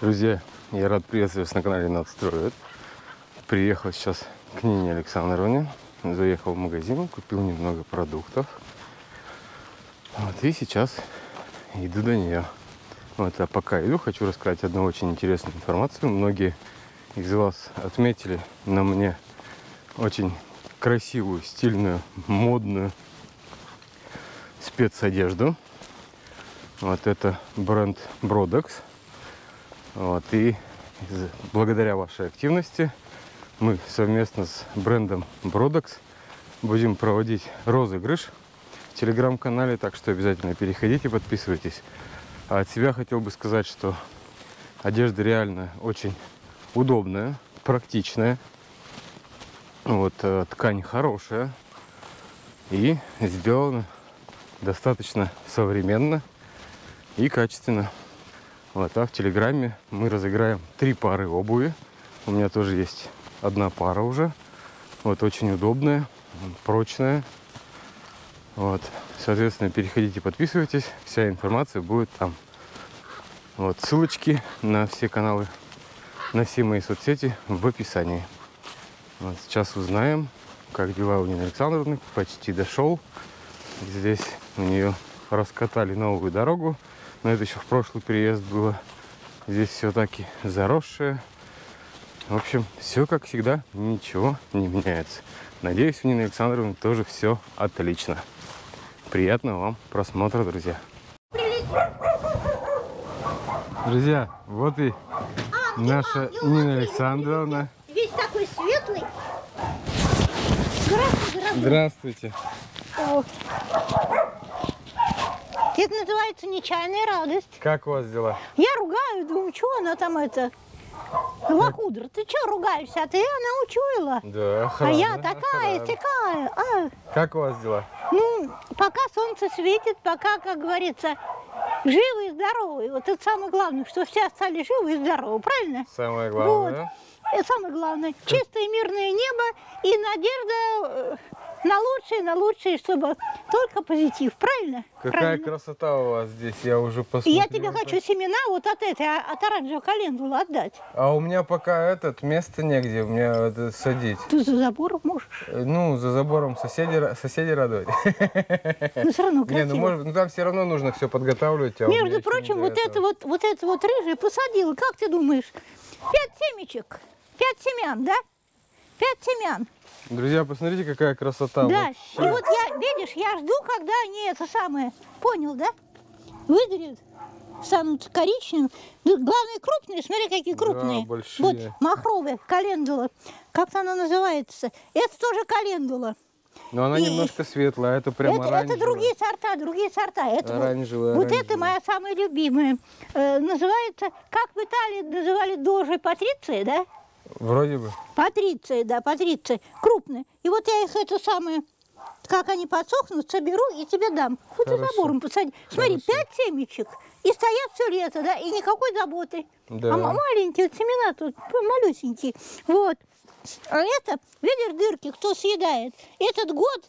Друзья, я рад приветствовать вас на канале Надстроит. Приехал сейчас к Нине Александровне. Заехал в магазин, купил немного продуктов. Вот, и сейчас иду до нее. Вот, а пока иду, хочу рассказать одну очень интересную информацию. Многие из вас отметили на мне очень красивую, стильную, модную спецодежду. Вот это бренд Brodex. Вот, и благодаря вашей активности мы совместно с брендом Brodex будем проводить розыгрыш в телеграм-канале, так что обязательно переходите, подписывайтесь. А от себя хотел бы сказать, что одежда реально очень удобная, практичная. Вот, ткань хорошая и сделана достаточно современно и качественно. Вот, а в телеграме мы разыграем 3 пары обуви. У меня тоже есть одна пара уже. Вот, очень удобная, прочная. Вот, соответственно, переходите, подписывайтесь. Вся информация будет там. Вот, ссылочки на все каналы, на все мои соцсети в описании. Вот, сейчас узнаем, как дела у Нины Александровны. Почти дошел. Здесь у нее раскатали новую дорогу. Но это еще в прошлый приезд было. Здесь все таки заросшее. В общем, все как всегда, ничего не меняется. Надеюсь, у Нины Александровны тоже все отлично. Приятного вам просмотра, друзья. Друзья, вот и наша Нина Александровна. Весь такой светлый. Здравствуйте. О. Это называется нечаянная радость. Как у вас дела? Я ругаю, думаю, что она там это... Лохудра, ты что ругаешься? А ты она учуяла. Да, охрана, а я такая, такая. Как у вас дела? Ну, пока солнце светит, пока, как говорится, живы и здоровы. Вот это самое главное, что все остались живы и здоровы, правильно? Самое главное. Вот. Это самое главное. Чистое мирное небо и надежда на лучшее, чтобы только позитив, правильно? Какая правильно? красота у вас здесь, я уже посмотрел. И я тебе хочу семена вот от этой, от оранжевого календулы отдать. А у меня пока места негде, у меня это садить. Ты за забором можешь? Ну, за забором соседи радовать. Ну, все равно красиво. Не, ну там все равно нужно все подготавливать. Между прочим, вот это вот рыжий посадила, как ты думаешь? 5 семечек, 5 семян, да? 5 семян. Друзья, посмотрите, какая красота. Да, вообще. и вот я, видишь, я жду, когда они это самое, понял, да? Выгорят, станут коричневыми. Главное, крупные, смотри, какие крупные. Да, большие. Вот махровая календула, как-то она называется. Это тоже календула. Но она немножко светлая, это прям оранжевая. Это другие сорта. Это оранжевая. Вот это моя самая любимая. Называется, как в Италии называли дожи Патриция, да? Вроде бы. Патриция, да, Патриция. Крупная. И вот я их это самое, как они подсохнут, соберу и тебе дам. Вот и забором посади. Смотри, 5 семечек. И стоят все лето, да, и никакой заботы. Да. А маленькие вот семена тут, малюсенькие. Вот. А это, видишь, дырки, кто съедает. Этот год,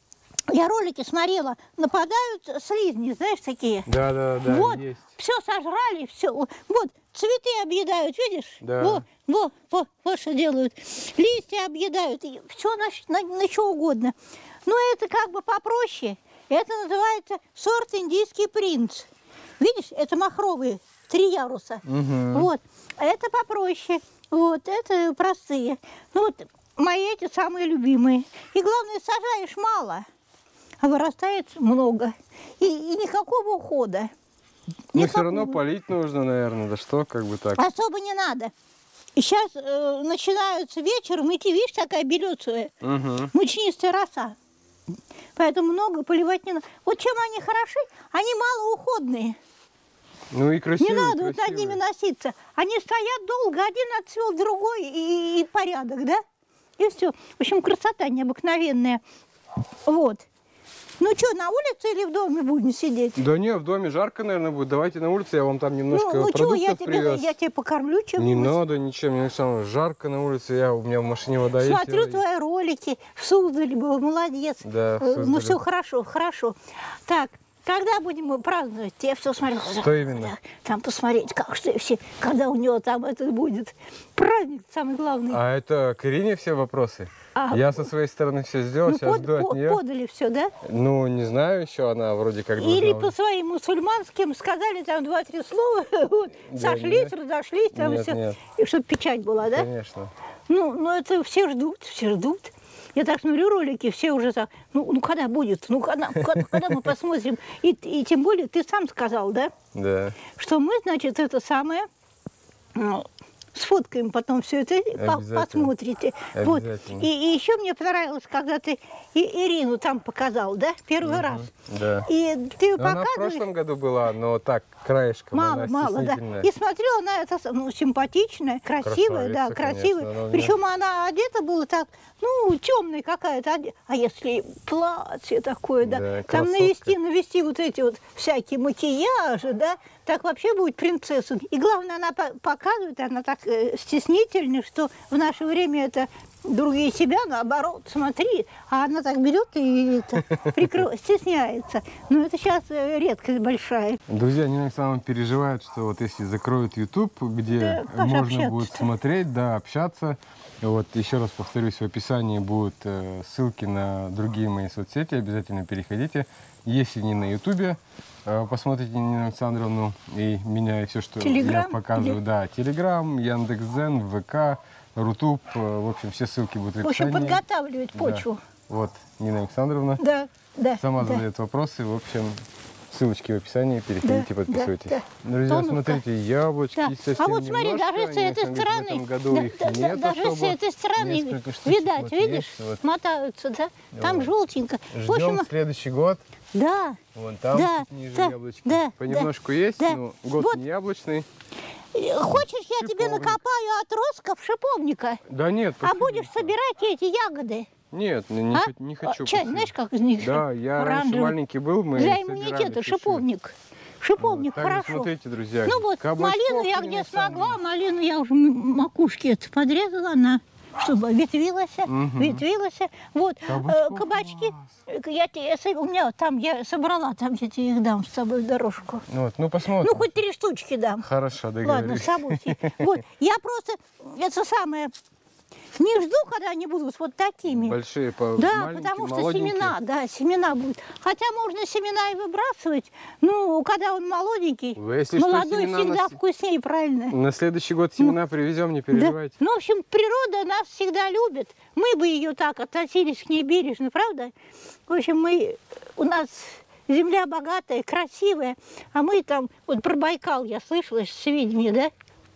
я ролики смотрела, нападают слизни, знаешь, такие. Да, вот, есть. Все сожрали, все. Вот, цветы объедают, видишь? Да. Вот что делают. Листья объедают, все на что угодно. Но это как бы попроще. Это называется сорт индийский принц. Видишь, это махровые, 3 яруса. Угу. Вот, это попроще. Вот, это простые. Ну вот, мои эти самые любимые. И главное, сажаешь мало, а вырастает много. И никакого ухода. Но все равно полить нужно, наверное, да что, как бы так. Особо не надо. И сейчас начинаются вечером идти, видишь, такая белесая, мучнистая роса. Поэтому много поливать не надо. Вот чем они хороши, они малоуходные. Ну и красивые. Не надо вот над ними носиться. Они стоят долго, один отцвел, другой, и порядок, да? И все. В общем, красота необыкновенная. Вот. Ну что, на улице или в доме будем сидеть? Да не, в доме жарко, наверное, будет. Давайте на улице, я вам там немножко продуктов привез. Я тебе покормлю чем-нибудь. Не надо ничем, мне самое жарко на улице, у меня в машине вода есть. Смотрю твои ролики, в Суздале был, молодец. Да, в Суздале. Ну все хорошо. Так, когда будем мы праздновать? Я все смотрю. Что именно? Там посмотреть, как что все, когда у него там это будет праздник самый главный. А это к Ирине все вопросы? Я со своей стороны все сделал, сейчас жду от нее. Подали все, да? Ну, не знаю еще, она вроде как должна... Или по своим мусульманским сказали там 2-3 слова, вот, Да, сошлись, нет. разошлись, там Нет, все. нет. И чтобы печать была, да? Конечно. Ну, это все ждут, все ждут. Я так смотрю ролики, все уже так, ну когда будет, когда мы посмотрим. И тем более ты сам сказал, да? Да. Что мы, значит, это самое, сфоткаем потом все это, посмотрите. Вот. Обязательно. И еще мне понравилось, когда ты Ирину там показал, да, первый раз. Да. И ты Но она в показываешь. прошлом году была, но так, краешком, Мало, она мало, да. стеснительная. И смотрела она это, симпатичная, красивая, да, Красавица, красивая. конечно, она Причем она одета была так, темная какая-то. А если платье такое, да, Да, там красотка. навести вот эти вот всякие макияжи, да, так вообще будет принцесса. И главное, она показывает, она так стеснительная, что в наше время это другие себя, наоборот, смотри, а она так берет и стесняется. Но это сейчас редкость большая. Друзья, Нина Александровна переживает, что вот если закроют YouTube, где Да, можно общаться-то. будет смотреть, да, общаться. Вот еще раз повторюсь, в описании будут ссылки на другие мои соцсети, обязательно переходите. Если не на YouTube, посмотрите Нину Александровну и меня, и все, что я показываю. Да, Телеграм, Яндекс.Дзен, ВК, Рутуб, в общем, все ссылки будут в В общем, описании. подготавливать почву. Да. Вот, Нина Александровна Да. сама да. задает вопросы, в общем... Ссылочки в описании, переходите, Да, подписывайтесь. да. Друзья, Тонука. смотрите, яблочки Да. совсем А вот смотри, немножко, даже с они, этой в стороны, этом году их нет даже особо. с этой стороны, Несколько штучек видать, вот видишь, есть, вот. мотаются, да? Там Вот. желтенько. В Ждем общем, следующий год. да. Вон там Да, чуть ниже да, яблочки. да, Понемножку есть, да. но год Вот. не яблочный. Хочешь, я тебе Шиповник. накопаю отростков шиповника, Да нет, а спасибо. будешь собирать эти ягоды? Нет, не хочу. Чай, спасибо. знаешь, как из них? Да, я раньше оранжевый. маленький был, мы Для собирали иммунитета чуть-чуть. шиповник. Шиповник Вот, также хорошо. смотрите, друзья, Ну вот, кабачков малину я не где насадили. смогла, малину я уже макушки это подрезала, она чтобы ветвилась, ветвилась. Вот, Кабачков кабачки, класс. у меня там я собрала, там я тебе их дам с собой в дорожку. Вот, ну посмотрим. Ну, хоть 3 штучки дам. Хорошо, Ладно, договорились. с собой. Вот, я просто, это самое, не жду, когда они будут вот такими. Большие, Да, маленькие, потому что молоденькие. семена будут. Хотя можно семена и выбрасывать, ну, когда он молоденький, Если что, молодой семена всегда на вкуснее, правильно? На следующий год семена привезем, не Да. переживайте. Ну, в общем, природа нас всегда любит. Мы бы ее так относились к ней бережно, правда? В общем, у нас земля богатая, красивая, а мы там, вот про Байкал я слышала, сведения, да?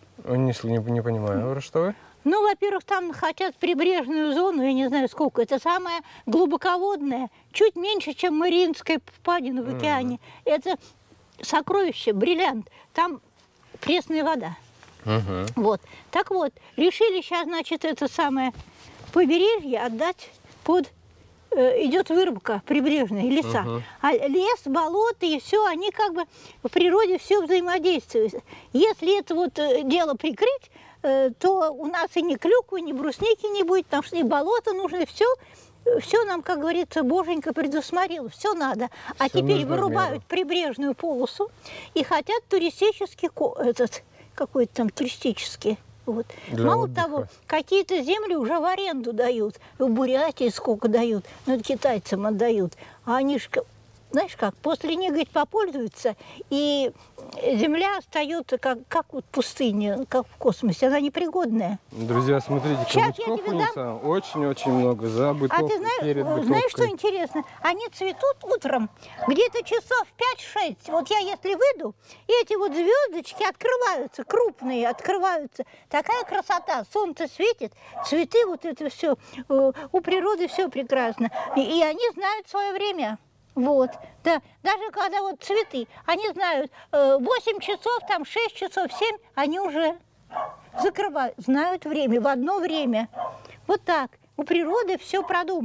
Не понимаю, что вы? Ну, во-первых, там хотят прибрежную зону, я не знаю сколько, это самая глубоководная, чуть меньше, чем Мариинская впадина в океане. Это сокровище, бриллиант, там пресная вода. Вот. Так вот, решили сейчас, значит, это самое побережье отдать под... идет вырубка прибрежная, леса. А лес, болото и все, они как бы в природе все взаимодействуют. Если это вот дело прикрыть, то у нас и ни клюквы, ни брусники не будет, потому что и болото нужно, и все нам, как говорится, Боженька предусмотрел, все надо. А Всё теперь нужно в вырубают меру. прибрежную полосу и хотят туристический, какой-то там туристический. Вот. Для Мало отдыха. того, какие-то земли уже в аренду дают. В Бурятии сколько дают, ну это китайцам отдают. А они же, знаешь как, после них, говорит, попользуются, и земля остается как вот пустыня, как в космосе, она непригодная. Друзья, смотрите, Щас я кабачков тебе у них очень-очень много. За А бытовкой, ты перед знаешь, что бытовкой. интересно? Они цветут утром где-то часов 5-6. Вот я если выйду, и эти вот звездочки открываются, крупные открываются. Такая красота, солнце светит, цветы, вот это все, у природы все прекрасно. И они знают свое время. Вот, да, даже когда вот цветы, они знают, 8 часов, там 6 часов, 7, они уже закрывают, знают время, в одно время. Вот так, у природы все продумано.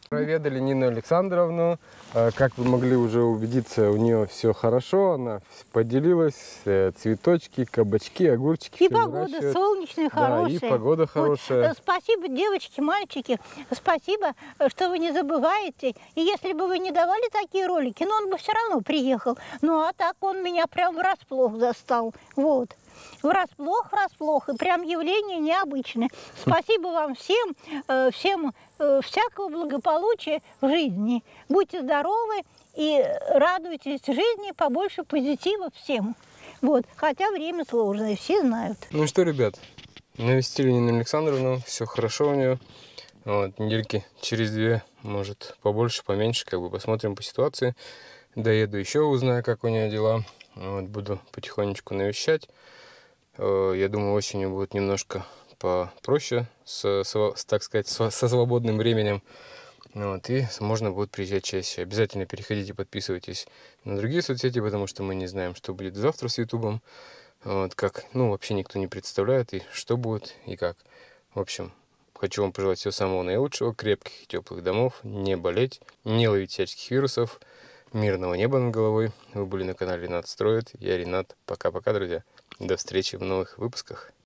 Проведали Нину Александровну. Как вы могли уже убедиться, у нее все хорошо. Она поделилась. Цветочки, кабачки, огурчики. И всё погода выращивает. солнечная, Да, хорошая. и погода Вот, хорошая. спасибо, девочки, мальчики. Спасибо, что вы не забываете. И если бы вы не давали такие ролики, ну он бы все равно приехал. Ну а так он меня прям врасплох застал. Вот. Врасплох, и прям явление необычное. Спасибо вам всем, всем всякого благополучия в жизни. Будьте здоровы и радуйтесь жизни, побольше позитива всем. Вот. Хотя время сложное, все знают. Ну что, ребят, навестили Нину Александровну, все хорошо у нее. Вот, недельки через 2, может побольше, поменьше, как бы посмотрим по ситуации. Доеду еще, узнаю, как у нее дела. Вот, буду потихонечку навещать. Я думаю, осенью будет немножко попроще, так сказать, со свободным временем. Вот, и можно будет приезжать чаще. Обязательно переходите, подписывайтесь на другие соцсети, потому что мы не знаем, что будет завтра с Ютубом. Вот, как, ну, вообще никто не представляет, и что будет, и как. В общем, хочу вам пожелать всего самого наилучшего, крепких и теплых домов, не болеть, не ловить всяческих вирусов, мирного неба над головой. Вы были на канале Ренат Строит. Я Ренат. Пока-пока, друзья. До встречи в новых выпусках.